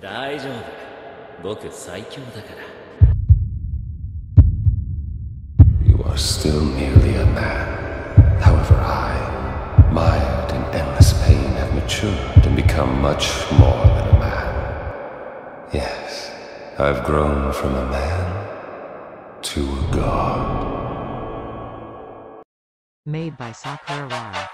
大丈夫。僕最強だから。 You are still merely a man. However, I, mired in endless pain, have matured and become much more than a man. Yes, I've grown from a man to a god. Made by Sakurawara.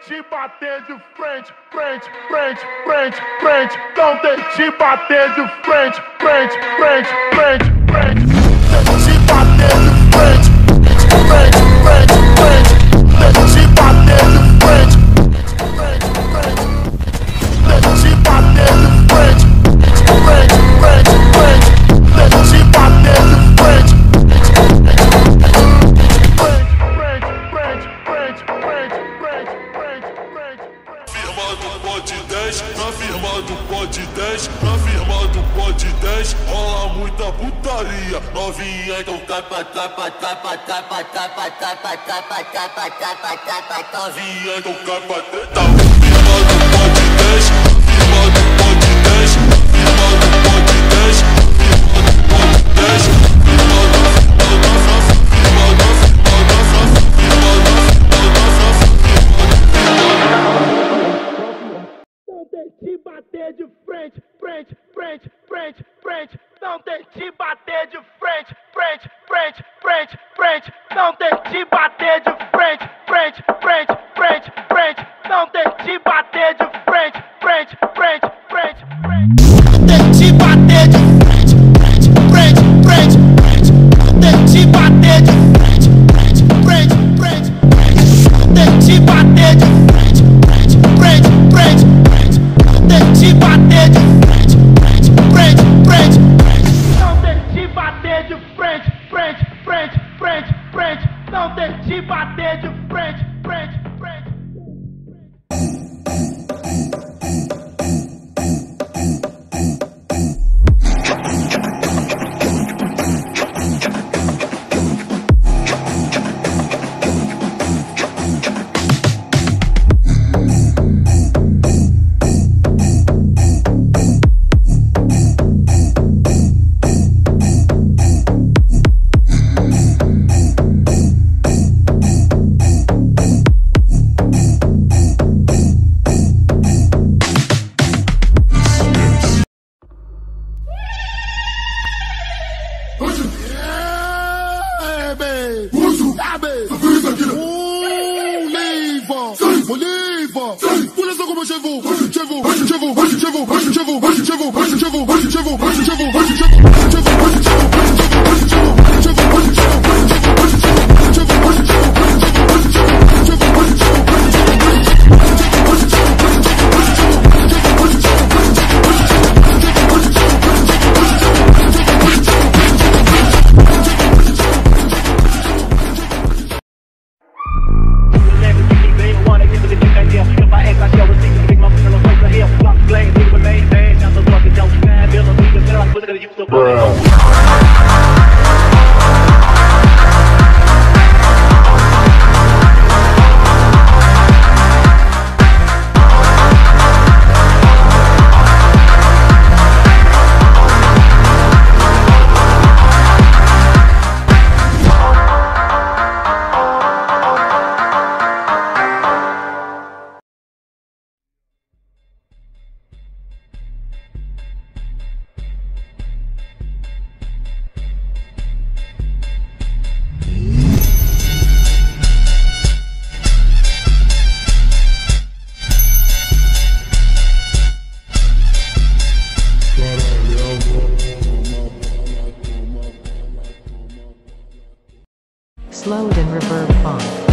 te bater de frente, frente, frente, frente, frente. Não tente bater de frente, frente, frente, frente, frente. Tente bater de frente, frente, frente, frente. Tente bater de frente, frente, frente. Tente bater de frente, frente, frente, frente. Tente bater de frente. Na firma do Pod 10, na firma do Pod 10, rola muita putaria. Novinha, então capa, capa, capa, capa, capa, capa, capa, capa, capa, capa, novinha, então capa, teta. Firma do Pod 10, firma do Pod 10, firma do Pod 10, firma do Pod 10, firma do Te bater de frente, frente, frente, frente, frente. Não tente bater de frente, frente, frente, frente, frente. Não tente bater de frente, frente, frente, frente, frente. Não tente bater de frente, frente, frente, frente, frente. Tente bater de frente, frente, frente, frente. Tente bater de frente, frente, frente, frente. Tente bater de frente, frente, frente, frente. Tente bater de frente, frente, frente, frente. Não tente bater de frente, frente, frente, frente, frente. Não tente bater de frente, frente, frente. Slowed and reverb font.